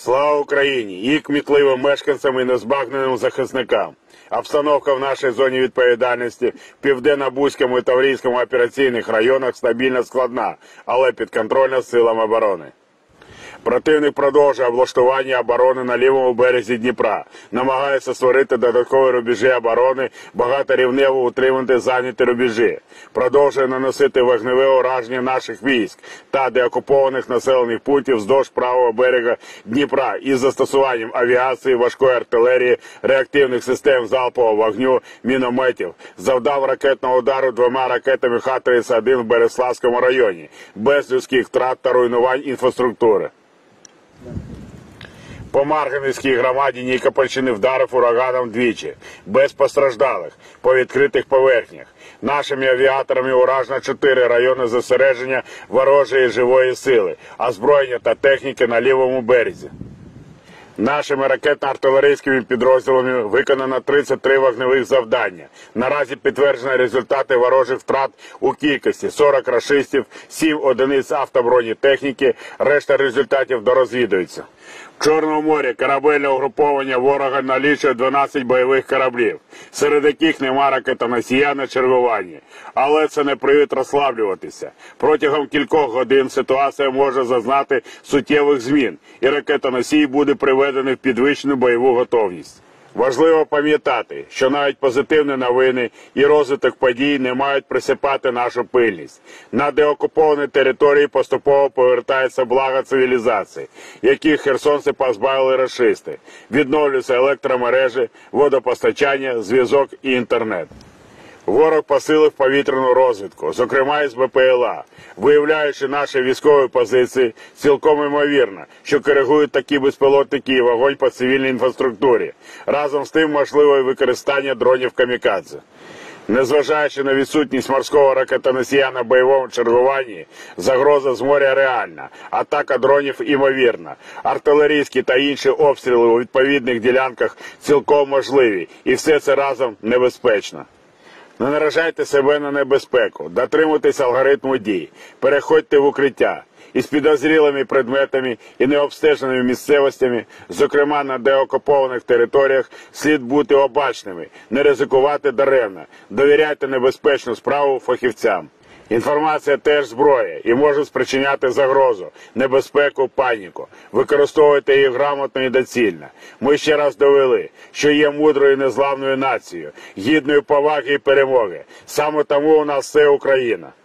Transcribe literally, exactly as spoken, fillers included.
Слава Україні! І кмітливим мешканцям і незбагненим захисникам. Обстановка в нашій зоні відповідальності в Південно-Бузькому і Таврійському операційних районах стабільно складна, але підконтрольна силам оборони. Противник продовжує облаштування оборони на лівому березі Дніпра, намагається створити додаткові рубежі оборони, багаторівнево утримувати зайняті рубежі, продовжує наносити вогневе ураження наших військ та деокупованих населених пунктів вздовж правого берега Дніпра із застосуванням авіації, важкої артилерії, реактивних систем залпового вогню, мінометів, завдав ракетного удару двома ракетами Х тридцять один в Береславському районі, без людських втрат та руйнувань інфраструктури. По Марганецькій громаді Нікопольщини вдарив ураганом двічі, без постраждалих, по відкритих поверхнях. Нашими авіаторами уражено чотири райони зосередження ворожої живої сили, озброєння та техніки на лівому березі. Нашими ракетно-артилерійськими підрозділами виконано тридцять три вогневих завдання. Наразі підтверджені результати ворожих втрат у кількості: сорок рашистів, сім одиниць автобронетехніки, решта результатів дорозвідуються. В Чорному морі корабельне угруповання ворога налічує дванадцять бойових кораблів, серед яких нема ракетоносія на чергуванні. Але це не привід розслаблюватися. Протягом кількох годин ситуація може зазнати суттєвих змін, і ракетоносій буде приведений в підвищену бойову готовність. Важливо пам'ятати, що навіть позитивні новини і розвиток подій не мають присипати нашу пильність. На деокуповані території поступово повертається блага цивілізації, яких херсонці позбавили рашисти. Відновлюються електромережі, водопостачання, зв'язок і інтернет. Ворог посилив повітряну розвідку, зокрема із Б П Л А, виявляючи наші військові позиції, цілком ймовірно, що коригують такі безпілотники і вогонь по цивільній інфраструктурі. Разом з тим можливе використання дронів камікадзе. Незважаючи на відсутність морського ракетоносія на бойовому чергуванні, загроза з моря реальна, атака дронів імовірна. Артилерійські та інші обстріли у відповідних ділянках цілком можливі, і все це разом небезпечно. Не наражайте себе на небезпеку, дотримуйтесь алгоритму дій, переходьте в укриття. Із підозрілими предметами і необстеженими місцевостями, зокрема на деокупованих територіях, слід бути обачними, не ризикувати даремно, довіряйте небезпечну справу фахівцям. Інформація теж зброя і може спричиняти загрозу, небезпеку, паніку. Використовуйте її грамотно і доцільно. Ми ще раз довели, що є мудрою і незламною нацією, гідною поваги і перемоги. Саме тому у нас все Україна.